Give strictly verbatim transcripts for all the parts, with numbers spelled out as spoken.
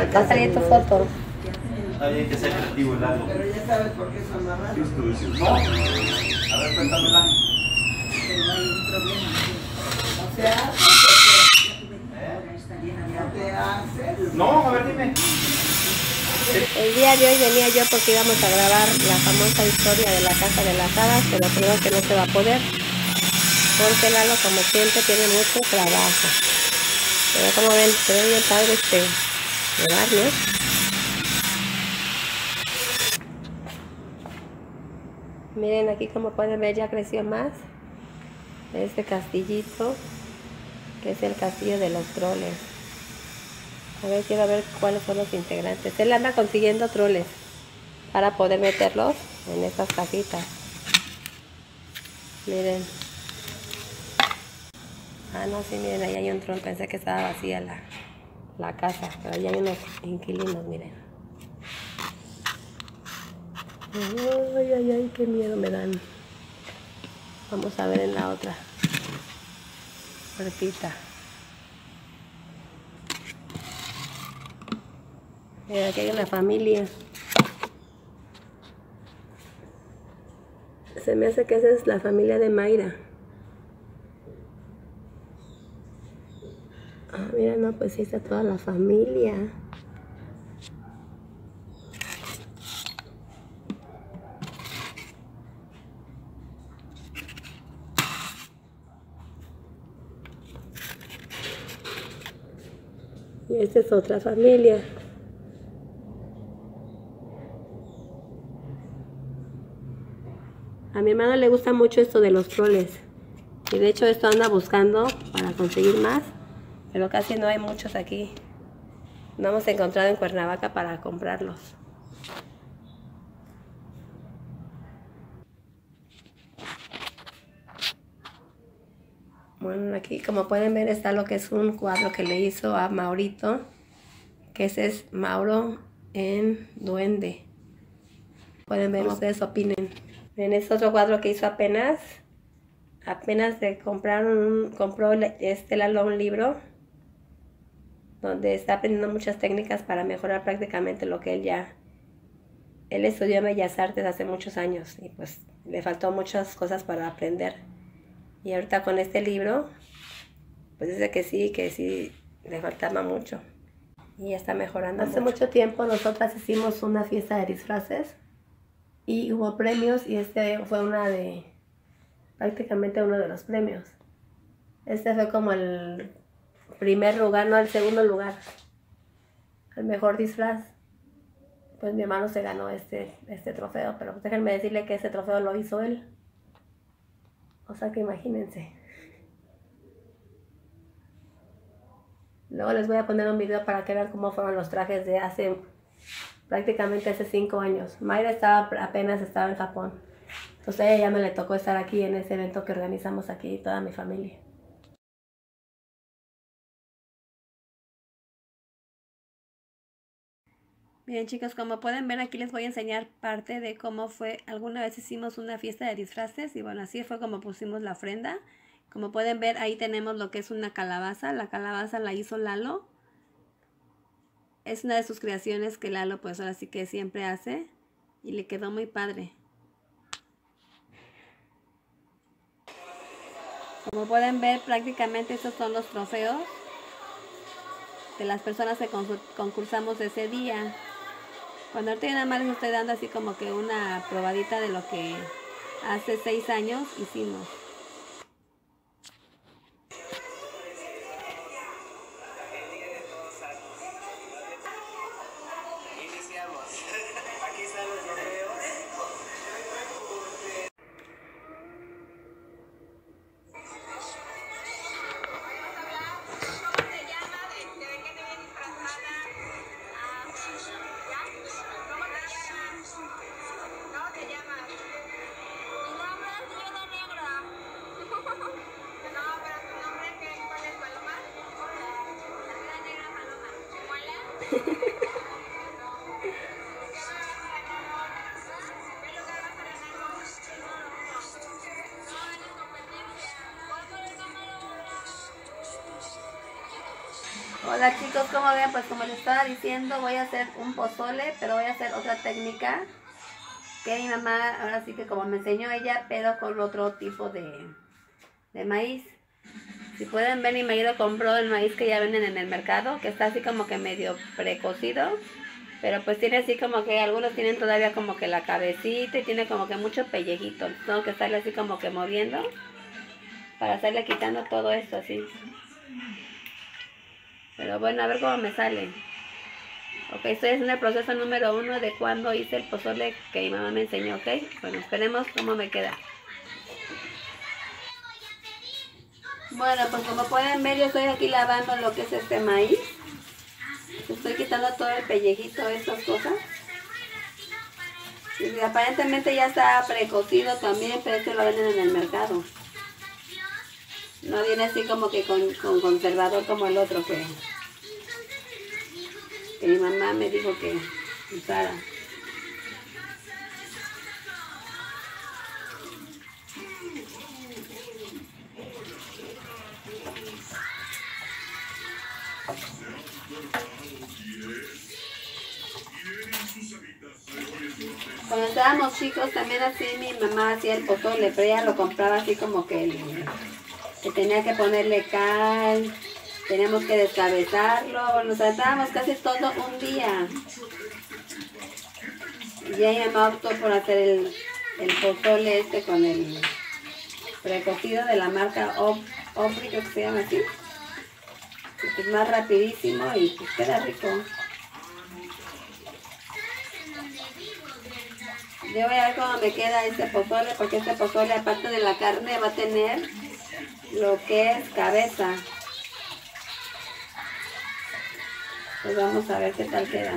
Va a salir tu foto. Está bien que sea creativo el lago. Pero ya sabes por qué son más rápidos. No. A ver, cuéntamela. Pero hay un problema. O sea, ¿no te haces? No, a ver, dime. El día de hoy venía yo porque íbamos a grabar la famosa historia de la casa de las hadas, pero creo que no se va a poder. Porque Lalo, como siempre, tiene mucho trabajo. Pero como ven, se ve bien padre este lugar, ¿no? Miren aquí como pueden ver ya creció más este castillito, que es el castillo de los troles. A ver, quiero ver cuáles son los integrantes. Él anda consiguiendo troles para poder meterlos en estas cajitas. Miren. Ah, no, sí, miren, ahí hay un troll. Pensé que estaba vacía la, la casa, pero ahí hay unos inquilinos, miren. Ay, ay, ay, qué miedo me dan. Vamos a ver en la otra puertita. Mira, aquí hay una familia. Se me hace que esa es la familia de Mayra. Ah, mira, no, pues sí está toda la familia. Y esta es otra familia. A mi hermano le gusta mucho esto de los troles. Y de hecho esto anda buscando para conseguir más. Pero casi no hay muchos aquí. No hemos encontrado en Cuernavaca para comprarlos. Bueno, aquí como pueden ver está lo que es un cuadro que le hizo a Maurito. Que ese es Mauro en Duende. Pueden ver, ustedes opinen. En este otro cuadro que hizo apenas. Apenas de comprar un, compró este Lalo un libro. Donde está aprendiendo muchas técnicas para mejorar prácticamente lo que él ya... Él estudió en Bellas Artes hace muchos años y pues le faltó muchas cosas para aprender. Y ahorita con este libro, pues dice que sí, que sí, le faltaba mucho. Y ya está mejorando. Hace mucho tiempo nosotras hicimos una fiesta de disfraces y hubo premios y este fue una de... prácticamente uno de los premios. Este fue como el primer lugar, no el segundo lugar. El mejor disfraz. Pues mi hermano se ganó este, este trofeo, pero pues déjenme decirle que ese trofeo lo hizo él. O sea que imagínense. Luego les voy a poner un video para que vean cómo fueron los trajes de hace prácticamente hace cinco años. Mayra estaba, apenas estaba en Japón. Entonces a ella ya me le tocó estar aquí en ese evento que organizamos aquí, toda mi familia. Bien chicos, como pueden ver aquí les voy a enseñar parte de cómo fue, alguna vez hicimos una fiesta de disfraces y bueno, así fue como pusimos la ofrenda. Como pueden ver ahí tenemos lo que es una calabaza, la calabaza la hizo Lalo. Es una de sus creaciones que Lalo pues ahora sí que siempre hace y le quedó muy padre. Como pueden ver prácticamente estos son los trofeos de las personas que concursamos ese día. Cuando ahorita nada más les estoy dando así como que una probadita de lo que hace seis años hicimos. Iniciamos. Aquí están los trofeos. Hola chicos, ¿cómo ven? Pues como les estaba diciendo, voy a hacer un pozole, pero voy a hacer otra técnica que mi mamá, ahora sí que como me enseñó ella, pero con otro tipo de, de maíz. Si pueden ver, mi marido compró el maíz que ya venden en el mercado, que está así como que medio precocido, pero pues tiene así como que algunos tienen todavía como que la cabecita y tiene como que mucho pellejito. Entonces tengo que estarle así como que moviendo para estarle quitando todo esto así. Pero bueno, a ver cómo me sale. Ok, estoy haciendo el proceso número uno de cuando hice el pozole que mi mamá me enseñó, ¿ok? Bueno, esperemos cómo me queda. Bueno, pues como pueden ver, yo estoy aquí lavando lo que es este maíz. Estoy quitando todo el pellejito, estas cosas. Y aparentemente ya está precocido también, pero este lo venden en el mercado. No viene así como que con, con conservador como el otro que, que mi mamá me dijo que usara. Cuando estábamos chicos también así mi mamá hacía el pozole, pero ella lo compraba así como que, el, que tenía que ponerle cal, teníamos que descabezarlo, nos tratábamos casi todo un día. Y ella me optó por hacer el, el pozole este con el precocido de la marca Opry, creo que se llama así. Es más rapidísimo y pues queda rico. Yo voy a ver cómo me queda este pozole, porque este pozole aparte de la carne va a tener lo que es cabeza. Pues vamos a ver qué tal queda.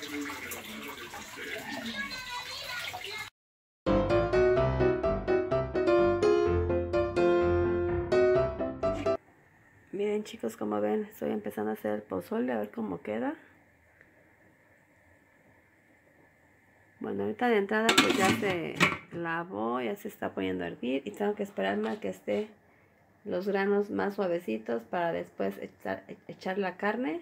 Miren chicos, como ven, estoy empezando a hacer el pozole, a ver cómo queda. Bueno, ahorita de entrada pues ya se lavó, ya se está poniendo a hervir y tengo que esperarme a que esté los granos más suavecitos para después echar, echar la carne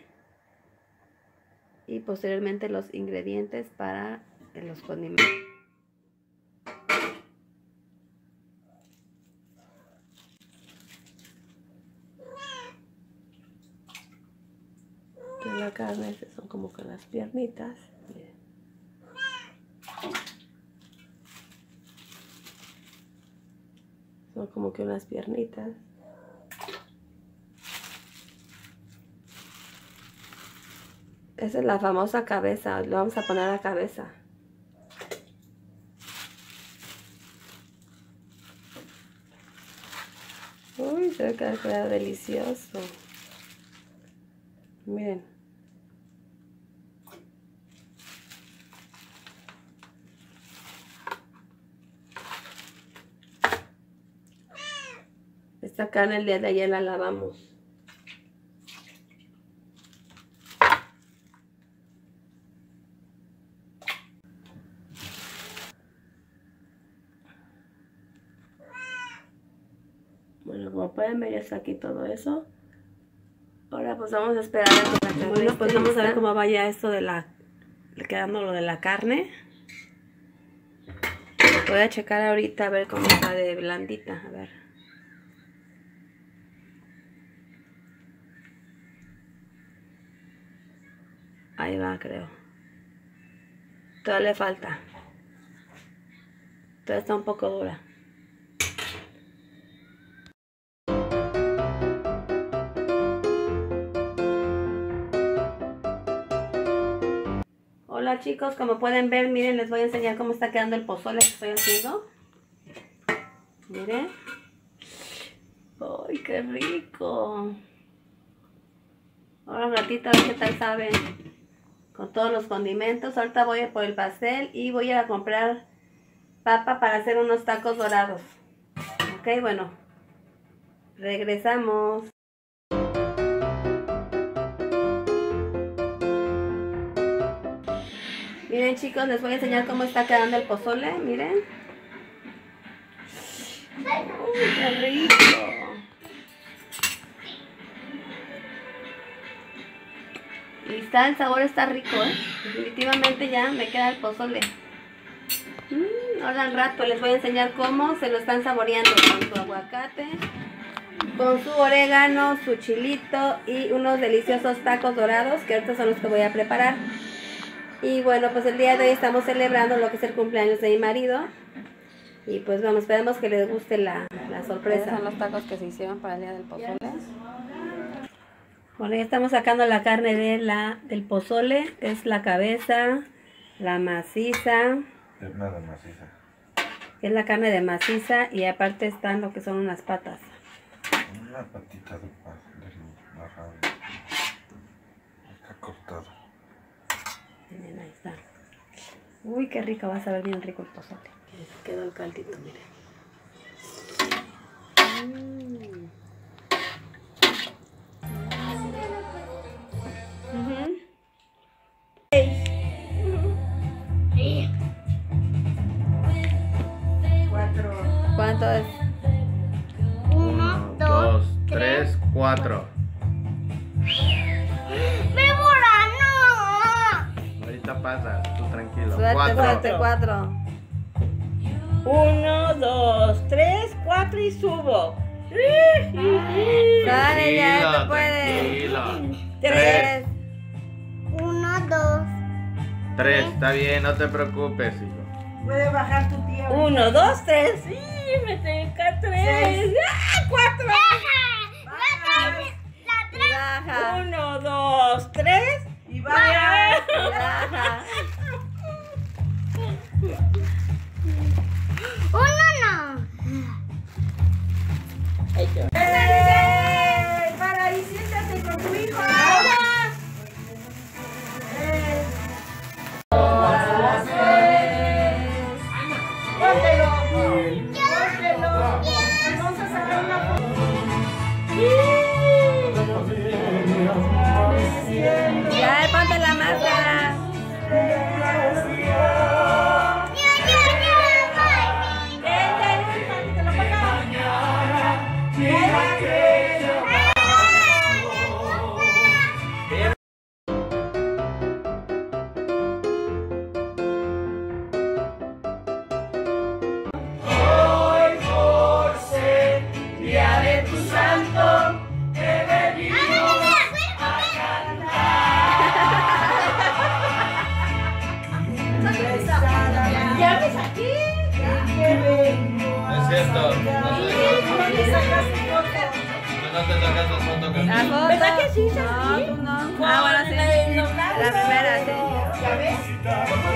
y posteriormente los ingredientes para los condimentos. Aquí la carne, estas son como que las piernitas. Miren. Son como que unas piernitas. Esa es la famosa cabeza, le vamos a poner la cabeza. Uy, se ve que queda delicioso. Miren. Esta carne el día de ayer la lavamos. Bueno, como pueden ver ya está aquí todo eso. Ahora pues vamos a esperar a que la carne Bueno, pues vamos a ver cómo vaya esto de la... quedando lo de la carne. Voy a checar ahorita a ver cómo está de blandita, a ver. Ahí va, creo. Todavía le falta. Todavía está un poco dura. Hola chicos, como pueden ver, miren, les voy a enseñar cómo está quedando el pozole que estoy haciendo. Miren. ¡Ay, qué rico! Ahora un ratito a ver qué tal sabe. Con todos los condimentos. Ahorita voy a por el pastel y voy a comprar papa para hacer unos tacos dorados. Ok, bueno. Regresamos. Miren chicos, les voy a enseñar cómo está quedando el pozole, miren. ¡Uy, qué rico! está, el sabor está rico, ¿eh? Definitivamente ya me queda el pozole. Mm, ahora al rato les voy a enseñar cómo se lo están saboreando con su aguacate, con su orégano, su chilito y unos deliciosos tacos dorados que ahorita son los que voy a preparar. Y bueno, pues el día de hoy estamos celebrando lo que es el cumpleaños de mi marido. Y pues vamos, esperemos que les guste la, la sorpresa. Estos son los tacos que se hicieron para el día del pozole. Bueno, ya estamos sacando la carne de la, del pozole, que es la cabeza, la maciza. Es nada maciza. Que es la carne de maciza y aparte están lo que son unas patas. Una patita de bajado. Está cortado. Miren, ahí está. Uy, qué rico, va a saber bien rico el pozole. Quedó el caldito, miren. Mm. Uh-huh. Cuatro. ¿Cuánto es? Uno, dos, tres, cuatro. ¡Víbora, no! Ahorita pasa, tú tranquilo. Suerte, Cuatro. suerte, cuatro. Uno, dos, tres, cuatro y subo. Dale, ya, Tranquilo, tú puedes. tranquilo. Tres. Uno, dos. Tres, está bien, no te preocupes, hijo. Puede bajar tu tío. Uno, dos, tres. Sí, me toca tres. ¡Ah, cuatro! La Baja. Uno, dos, tres. Y vaya. Baja. Uno no. ¡Eh! Para ahí, siéntate con tu hijo. ¡Eh! ¡Póntelo! ¡Póntelo! Vamos a sacar una foto. Ya, ponte la máscara. Ya ves aquí. Es cierto, no te sacas la foto con La foto. ¿Verdad que sí, No, sí? tú no. Ah, bueno, sí. No, no, La primera, sí. ¿Ya ves?